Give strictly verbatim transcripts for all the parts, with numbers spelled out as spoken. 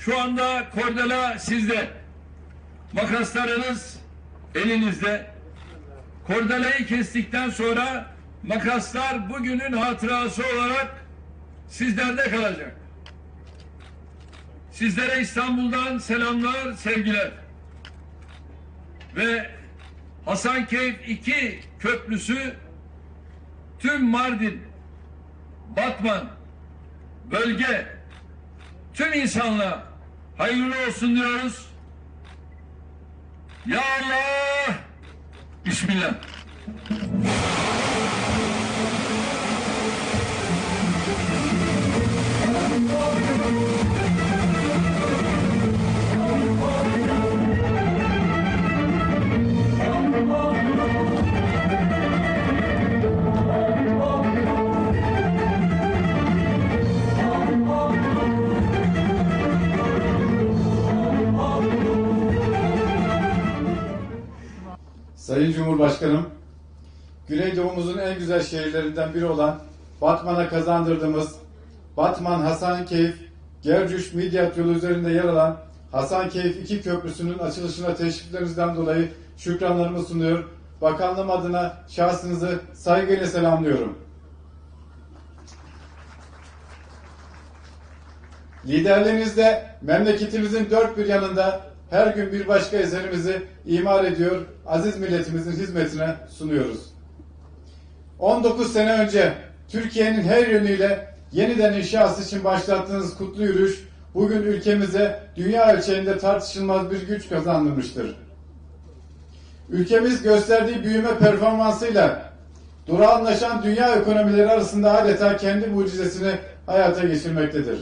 Şu anda kordela sizde. Makaslarınız elinizde. Kordelayı kestikten sonra makaslar bugünün hatırası olarak sizlerde kalacak. Sizlere İstanbul'dan selamlar, sevgiler. Ve Hasankeyf iki köprüsü tüm Mardin, Batman, bölge, tüm insanlığa hayırlı olsun diyoruz. Ya Allah! Bismillah. Sayın Cumhurbaşkanım, Güneydoğumuzun en güzel şehirlerinden biri olan Batman'a kazandırdığımız Batman Hasankeyf Gercüş Midyat yolu üzerinde yer alan Hasankeyf iki köprüsünün açılışına teşriflerinizden dolayı şükranlarımı sunuyor. Bakanlığım adına şahsınızı saygıyla selamlıyorum. Liderliğinizde memleketimizin dört bir yanında her gün bir başka eserimizi imar ediyor, aziz milletimizin hizmetine sunuyoruz. on dokuz sene önce Türkiye'nin her yönüyle yeniden inşası için başlattığınız kutlu yürüyüş, bugün ülkemize dünya ölçeğinde tartışılmaz bir güç kazandırmıştır. Ülkemiz gösterdiği büyüme performansıyla durağanlaşan dünya ekonomileri arasında adeta kendi mucizesini hayata geçirmektedir.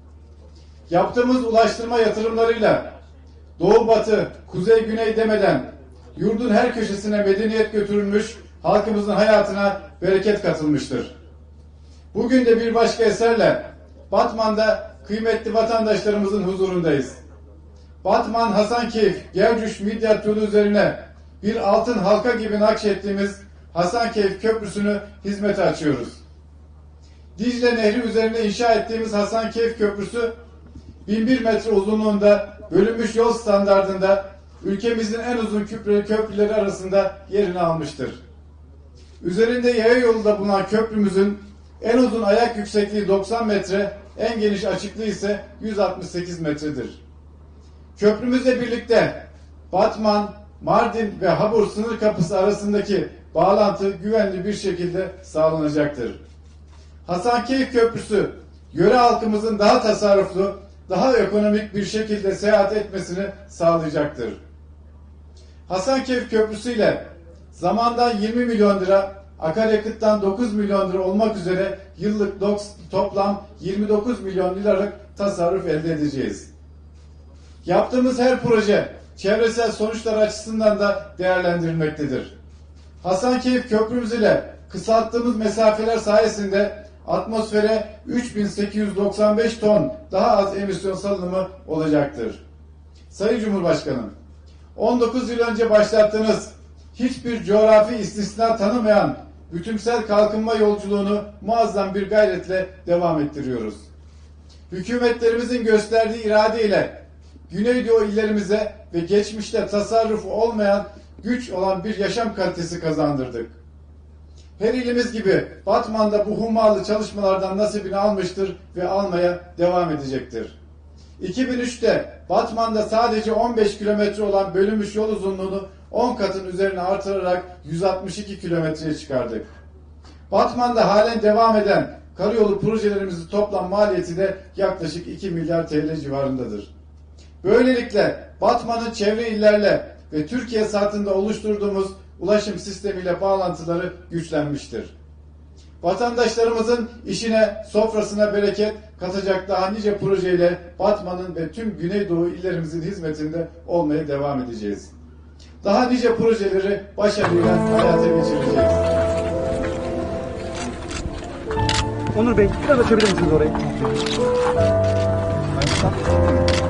Yaptığımız ulaştırma yatırımlarıyla Doğu batı, kuzey güney demeden yurdun her köşesine medeniyet götürülmüş, halkımızın hayatına bereket katılmıştır. Bugün de bir başka eserle Batman'da kıymetli vatandaşlarımızın huzurundayız. Batman Hasankeyf Gercüş Midyat yolu üzerine bir altın halka gibi nakşettiğimiz Hasankeyf Köprüsü'nü hizmete açıyoruz. Dicle Nehri üzerine inşa ettiğimiz Hasankeyf Köprüsü bin bir metre uzunluğunda bölünmüş yol standardında ülkemizin en uzun köprüleri arasında yerini almıştır. Üzerinde yaya yolu da bulunan köprümüzün en uzun ayak yüksekliği doksan metre, en geniş açıklığı ise yüz altmış sekiz metredir. Köprümüzle birlikte Batman, Mardin ve Habur sınır kapısı arasındaki bağlantı güvenli bir şekilde sağlanacaktır. Hasankeyf Köprüsü, yöre halkımızın daha tasarruflu, daha ekonomik bir şekilde seyahat etmesini sağlayacaktır. Hasankeyf Köprüsü ile zamandan yirmi milyon lira, akaryakıttan dokuz milyon lira olmak üzere yıllık toplam yirmi dokuz milyon liralık tasarruf elde edeceğiz. Yaptığımız her proje çevresel sonuçlar açısından da değerlendirilmektedir. Hasankeyf Köprümüz ile kısalttığımız mesafeler sayesinde atmosfere üç bin sekiz yüz doksan beş ton daha az emisyon salınımı olacaktır. Sayın Cumhurbaşkanım, on dokuz yıl önce başlattığınız hiçbir coğrafi istisna tanımayan bütünsel kalkınma yolculuğunu muazzam bir gayretle devam ettiriyoruz. Hükümetlerimizin gösterdiği iradeyle Güneydoğu illerimize ve geçmişte tasarrufu olmayan güç olan bir yaşam kalitesi kazandırdık. Her ilimiz gibi Batman'da bu hummalı çalışmalardan nasibini almıştır ve almaya devam edecektir. iki bin üçte Batman'da sadece on beş kilometre olan bölünmüş yol uzunluğunu on katın üzerine artırarak yüz altmış iki kilometreye çıkardık. Batman'da halen devam eden karayolu projelerimizin toplam maliyeti de yaklaşık iki milyar T L civarındadır. Böylelikle Batman'ın çevre illerle ve Türkiye saatinde oluşturduğumuz ulaşım sistemiyle bağlantıları güçlenmiştir. Vatandaşlarımızın işine, sofrasına bereket katacak daha nice projeyle Batman'ın ve tüm Güneydoğu illerimizin hizmetinde olmaya devam edeceğiz. Daha nice projeleri başarıyla hayata geçireceğiz. Onur Bey, biraz açabilir misiniz orayı?